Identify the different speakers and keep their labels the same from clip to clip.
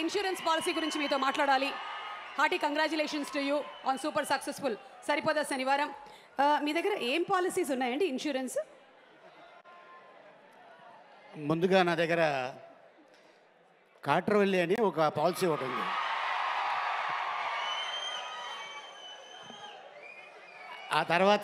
Speaker 1: Insurance policy గురించి మీతో మాట్లాడాలి. Hearty congratulations to you on super successful Saripodhaa Sanivaaram. మీ దగ్గర ఏం పాలసీస్ ఉన్నాయండి ఇన్సూరెన్స్?
Speaker 2: ముందుగా నా దగ్గర కాట్రవల్లి అని ఒక పాలసీ ఒకటి ఉంది. ఆ తర్వాత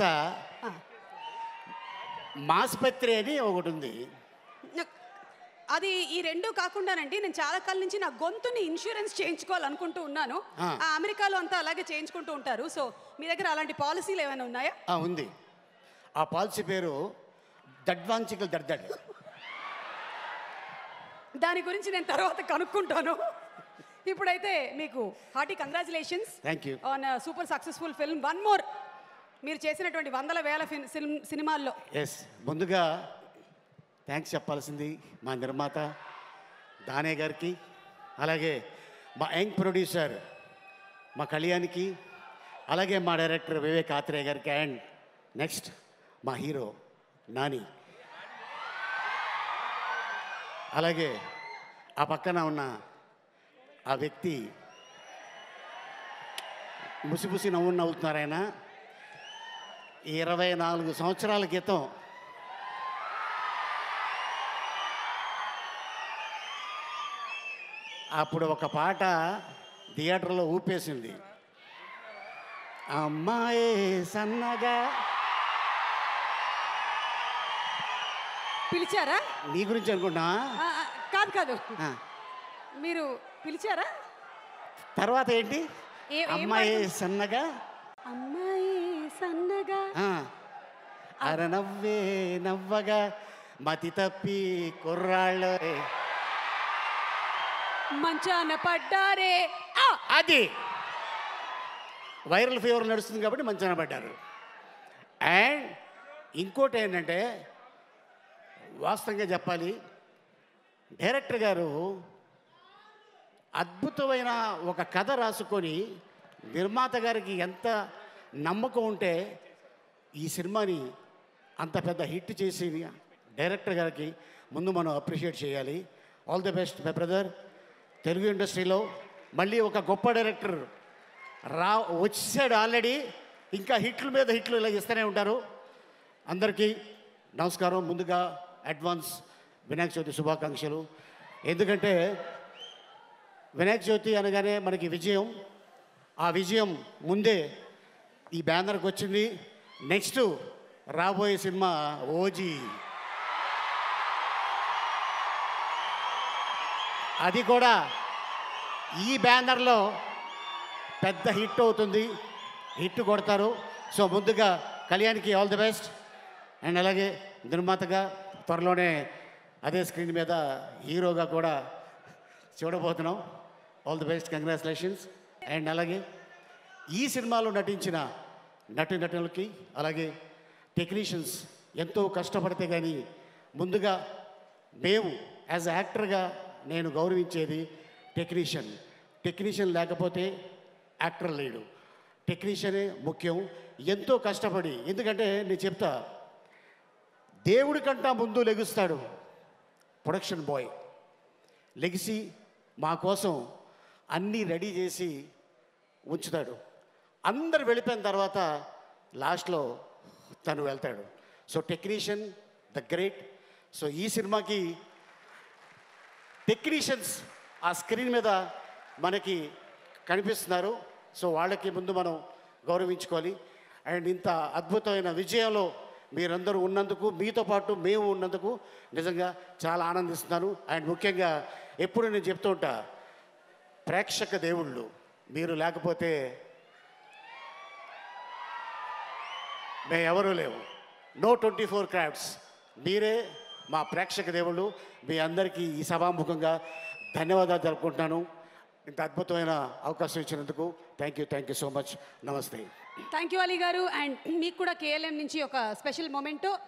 Speaker 2: మాస్పత్రి అని ఒకటి ఉంది.
Speaker 1: అది ఈ రెండు కాకుండానండి, నేను చాలా కాలం నుంచి నా గొంతుని ఇన్సూరెన్స్ చేయించుకోవాలనుకుంటూ ఉన్నాను. అమెరికాలో అంతా అలాగే చేయించుకుంటూ ఉంటారు. సో మీ దగ్గర అలాంటి పాలసీలు ఏమైనా ఉన్నాయా?
Speaker 2: ఉంది. ఆ పాలసీ పేరు దడ్వాంచికల్ దడ్దడ్.
Speaker 1: దాని గురించి నేను తర్వాత కనుక్కుంటాను. ఇప్పుడైతే మీకు hearty congratulations on super successful film. One more, మీరు చేసినటువంటి వందల వేల సినిమాల్లో.
Speaker 2: ముందుగా థ్యాంక్స్ చెప్పాల్సింది మా నిర్మాత దానే గారికి, అలాగే మా యంగ్ ప్రొడ్యూసర్ మా కళ్యాణ్కి, అలాగే మా డైరెక్టర్ వివేక్ ఆత్రేయ గారికి, అండ్ నెక్స్ట్ మా హీరో నాని, అలాగే ఆ పక్కన ఉన్న ఆ వ్యక్తి ముసిముసి నవ్వుతున్నారు. ఆయన 24 సంవత్సరాల క్రితం అప్పుడు ఒక పాట థియేటర్లో ఊపేసింది. అమ్మాయి సన్నగా.
Speaker 1: పిలిచారా?
Speaker 2: నీ గురించి అనుకుంటా.
Speaker 1: కాదు కాదు, మీరు పిలిచారా?
Speaker 2: తర్వాత ఏంటి? అమ్మాయి సన్నగా,
Speaker 1: అమ్మాయి సన్నగా,
Speaker 2: అర నవ్వే నవ్వగా, మతి తప్పి కుర్రాళ్ళు
Speaker 1: మంచాన పడ్డారే.
Speaker 2: అది వైరల్ ఫీవర్ నడుస్తుంది కాబట్టి మంచాన పడ్డారు. అండ్ ఇంకోటి ఏంటంటే, వాస్తవంగా చెప్పాలి, డైరెక్టర్ గారు అద్భుతమైన ఒక కథ రాసుకొని నిర్మాత గారికి ఎంత నమ్మకం ఉంటే ఈ సినిమాని అంత పెద్ద హిట్ చేసి డైరెక్టర్ గారికి ముందు మనం అప్రిషియేట్ చేయాలి. All the best my brother. Telugu ఇండస్ట్రీలో మళ్ళీ ఒక గొప్ప డైరెక్టర్ వచ్చాడు ఆల్రెడీ. ఇంకా హిట్లు మీద హిట్లు ఇలా ఇస్తూనే ఉంటారు. అందరికీ నమస్కారం. ముందుగా అడ్వాన్స్ వినాయక చవితి శుభాకాంక్షలు. ఎందుకంటే వినాయక చవితి అనగానే మనకి విజయం, ఆ విజయం ముందే ఈ బ్యానర్కి వచ్చింది. నెక్స్ట్ రాబోయే సినిమా ఓజీ, అది కూడా ఈ బ్యానర్లో పెద్ద హిట్ అవుతుంది, హిట్ కొడతారు. సో ముందుగా కళ్యాణ్కి ఆల్ ది బెస్ట్. అండ్ అలాగే నిర్మాతగా త్వరలోనే అదే స్క్రీన్ మీద హీరోగా కూడా చూడబోతున్నాం. All the best, congratulations. And అలాగే ఈ సినిమాలో నటించిన నటులకి, అలాగే టెక్నీషియన్స్ ఎంతో కష్టపడితే కానీ ముందుగా మేము యాజ్ యాక్టర్గా నేను గౌరవించేది టెక్నీషియన్ లేకపోతే యాక్టర్ లేడు. టెక్నీషియనే ముఖ్యం. ఎంతో కష్టపడి, ఎందుకంటే నేను చెప్తా, దేవుడి కంటా ముందు లెగుస్తాడు ప్రొడక్షన్ బాయ్. లెగిసి మా కోసం అన్నీ రెడీ చేసి ఉంచుతాడు. అందరు వెళ్ళిపోయిన తర్వాత లాస్ట్లో తను వెళ్తాడు. So technician the great. So ఈ సినిమాకి టెక్నీషియన్స్ ఆ స్క్రీన్ మీద మనకి కనిపిస్తున్నారు. సో వాళ్ళకి ముందు మనం గౌరవించుకోవాలి. అండ్ ఇంత అద్భుతమైన విజయంలో మీరందరూ ఉన్నందుకు, మీతో పాటు మేము ఉన్నందుకు నిజంగా చాలా ఆనందిస్తున్నాను. అండ్ ముఖ్యంగా ఎప్పుడు నేను చెప్తూ ఉంటా, ప్రేక్షక దేవుళ్ళు మీరు లేకపోతే మేము ఎవరూ లేవు. నో 24 క్రాఫ్ట్స్, మీరే మా ప్రేక్షక దేవుళ్ళు. మీ అందరికీ ఈ సభాముఖంగా ధన్యవాదాలు తెలుపుకుంటున్నాను. ఇంత అద్భుతమైన అవకాశం ఇచ్చినందుకు థ్యాంక్ యూ సో మచ్. నమస్తే.
Speaker 1: థ్యాంక్ యూ అలీ గారు. అండ్ మీకు కూడా కేఎల్ఎం నుంచి ఒక స్పెషల్ మొమెంటో